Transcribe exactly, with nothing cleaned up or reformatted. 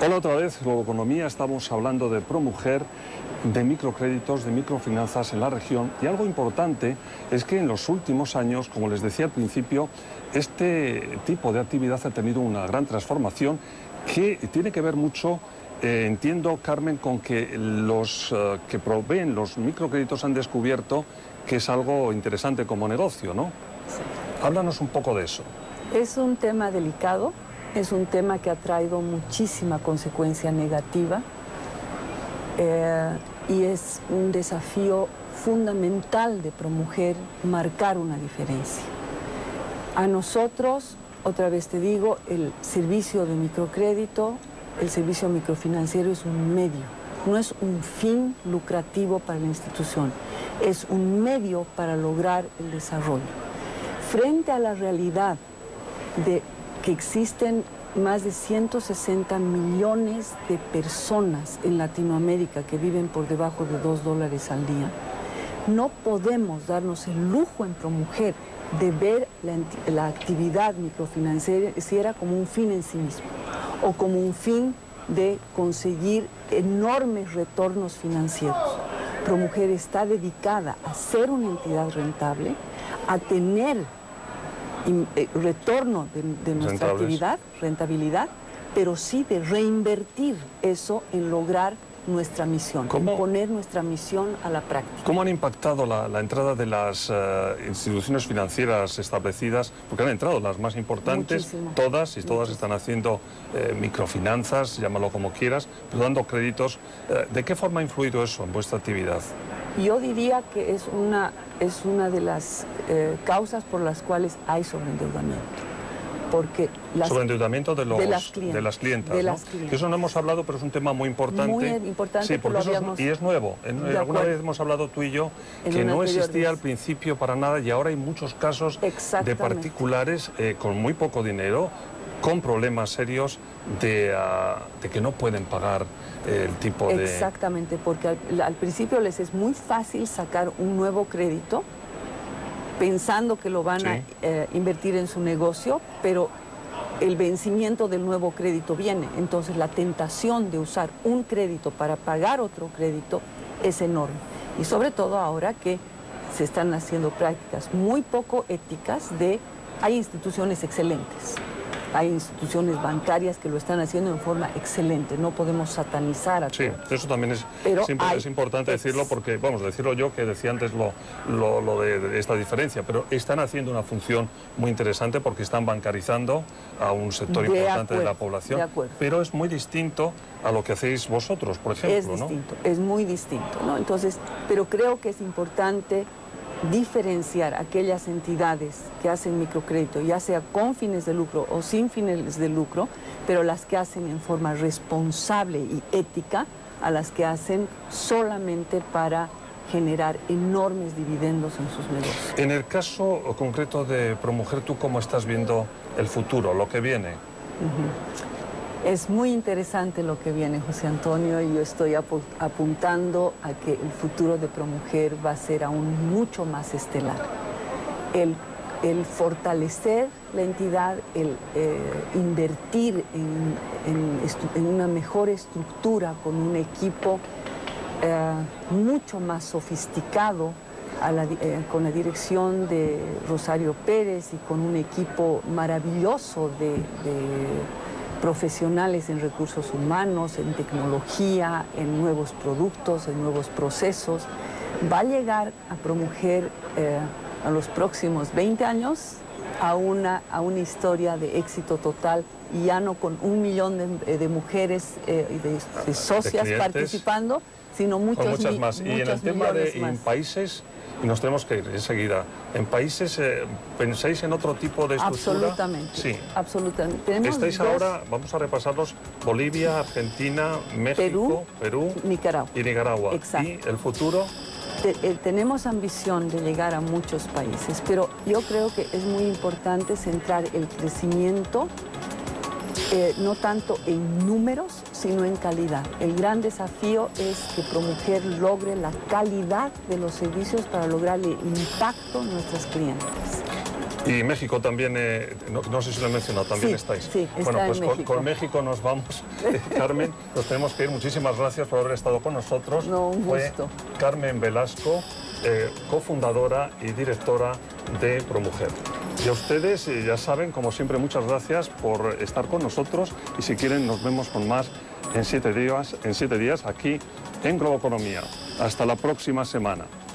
Hola otra vez, Globo Economía. Estamos hablando de ProMujer, de microcréditos, de microfinanzas en la región. Y algo importante es que en los últimos años, como les decía al principio, este tipo de actividad ha tenido una gran transformación que tiene que ver mucho, eh, entiendo, Carmen, con que los eh, que proveen los microcréditos han descubierto que es algo interesante como negocio, ¿no? Sí. Háblanos un poco de eso. Es un tema delicado, es un tema que ha traído muchísima consecuencia negativa eh, y es un desafío fundamental de ProMujer marcar una diferencia. A nosotros, otra vez te digo, el servicio de microcrédito, el servicio microfinanciero es un medio, no es un fin lucrativo para la institución, es un medio para lograr el desarrollo. Frente a la realidad de que existen más de ciento sesenta millones de personas en Latinoamérica que viven por debajo de dos dólares al día, no podemos darnos el lujo en ProMujer de ver la, la actividad microfinanciera como un fin en sí mismo o como un fin de conseguir enormes retornos financieros. ProMujer está dedicada a ser una entidad rentable, a tener retorno de, de nuestra Rentables. actividad, rentabilidad, pero sí de reinvertir eso en lograr nuestra misión, ¿Cómo? en poner nuestra misión a la práctica. ¿Cómo han impactado la, la entrada de las uh, instituciones financieras establecidas? Porque han entrado las más importantes, Muchísimo. todas, y todas Muchísimo. están haciendo eh, microfinanzas, llámalo como quieras, pero dando créditos. Eh, ¿De qué forma ha influido eso en vuestra actividad? Yo diría que es una, es una de las eh, causas por las cuales hay sobreendeudamiento. Porque las, Sobreendeudamiento de, los, de las clientas. de las clientas, de ¿no? las clientas. Que eso no hemos hablado, pero es un tema muy importante. Muy importante. Sí, porque lo eso es, habíamos... y es nuevo. En, De alguna acuerdo. vez hemos hablado tú y yo En que una no anterior existía vez. al principio para nada y ahora hay muchos casos de Exactamente. particulares eh, con muy poco dinero, con problemas serios de, uh, de que no pueden pagar eh, el tipo de... Exactamente, porque al, al principio les es muy fácil sacar un nuevo crédito pensando que lo van Sí. a eh, invertir en su negocio, pero el vencimiento del nuevo crédito viene. Entonces la tentación de usar un crédito para pagar otro crédito es enorme. Y sobre todo ahora que se están haciendo prácticas muy poco éticas de... Hay instituciones excelentes. Hay instituciones bancarias que lo están haciendo en forma excelente, no podemos satanizar a Sí, todos. eso también es, Pero es, imp hay es importante ex... decirlo porque, vamos, decirlo yo que decía antes lo, lo, lo de, de esta diferencia, pero están haciendo una función muy interesante porque están bancarizando a un sector De importante acuerdo, de la población, de acuerdo. pero es muy distinto a lo que hacéis vosotros, por ejemplo, Es ¿no? distinto, es muy distinto, ¿no? Entonces, pero creo que es importante diferenciar aquellas entidades que hacen microcrédito, ya sea con fines de lucro o sin fines de lucro, pero las que hacen en forma responsable y ética, a las que hacen solamente para generar enormes dividendos en sus negocios. En el caso concreto de ProMujer, ¿tú cómo estás viendo el futuro, lo que viene? Uh-huh. Es muy interesante lo que viene, José Antonio, y yo estoy ap apuntando a que el futuro de ProMujer va a ser aún mucho más estelar. El, el fortalecer la entidad, el eh, invertir en, en, en una mejor estructura con un equipo eh, mucho más sofisticado, a la, eh, con la dirección de Rosario Pérez y con un equipo maravilloso de... de profesionales en recursos humanos, en tecnología, en nuevos productos, en nuevos procesos, va a llegar a ProMujer eh, a los próximos veinte años a una, a una historia de éxito total, y ya no con un millón de, de mujeres y eh, de, de socias de participando, sino muchos, con muchas más. Mi, y en el tema de en países, y nos tenemos que ir enseguida, ¿en países eh, pensáis en otro tipo de estructura? Absolutamente. Sí. Absolutamente. Tenemos Estáis dos... ahora, vamos a repasarlos, Bolivia, Argentina, México, Perú, Perú Nicaragua. y Nicaragua. Exacto. ¿Y el futuro? Te, eh, tenemos ambición de llegar a muchos países, pero yo creo que es muy importante centrar el crecimiento Eh, no tanto en números, sino en calidad. El gran desafío es que ProMujer logre la calidad de los servicios para lograr el impacto en nuestras clientes. Y México también, eh, no, no sé si lo he mencionado, también sí, estáis. Sí, está bueno, pues en con México. con México nos vamos. Eh, Carmen, nos tenemos que ir. Muchísimas gracias por haber estado con nosotros. No, un Fue gusto. Carmen Velasco, eh, cofundadora y directora de ProMujer. Y a ustedes, eh, ya saben, como siempre, muchas gracias por estar con nosotros y si quieren nos vemos con más en siete días, en siete días aquí en Globo Economía. Hasta la próxima semana.